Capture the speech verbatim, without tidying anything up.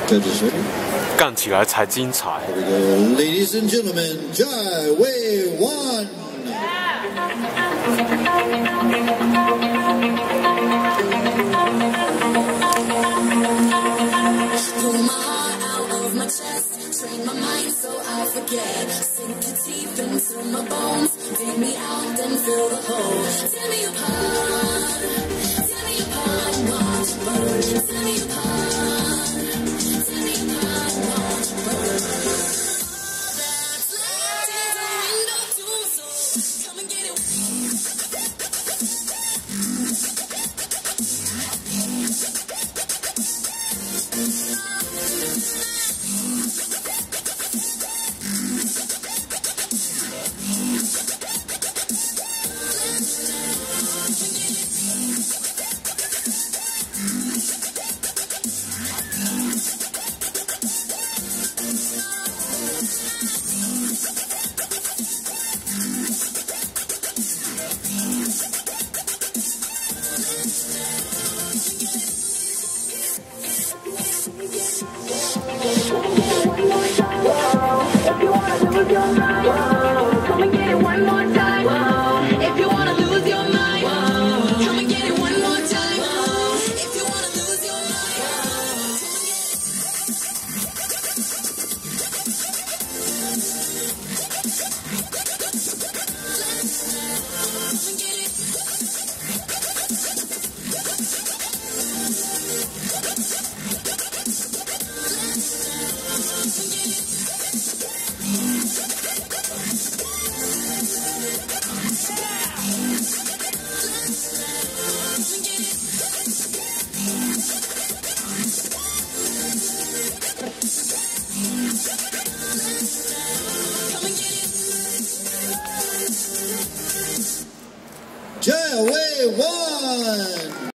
Judges ready? 干起来才精彩。 Here we go, ladies and gentlemen, Jai Wei One. Pull my heart out of my chest, train my mind so I forget. Sink your teeth into my bones, dig me out, then fill the hole. Tear me apart, tear me apart, watch it burn. Tear me apart, tear me apart, watch it burn. That's left is a window to my soul. Come and get it. If you wanna lose your mind, come and get it one more time. If you wanna lose your mind, come and get it one more time. If you wanna lose your mind, come and get it. Jai Wei One.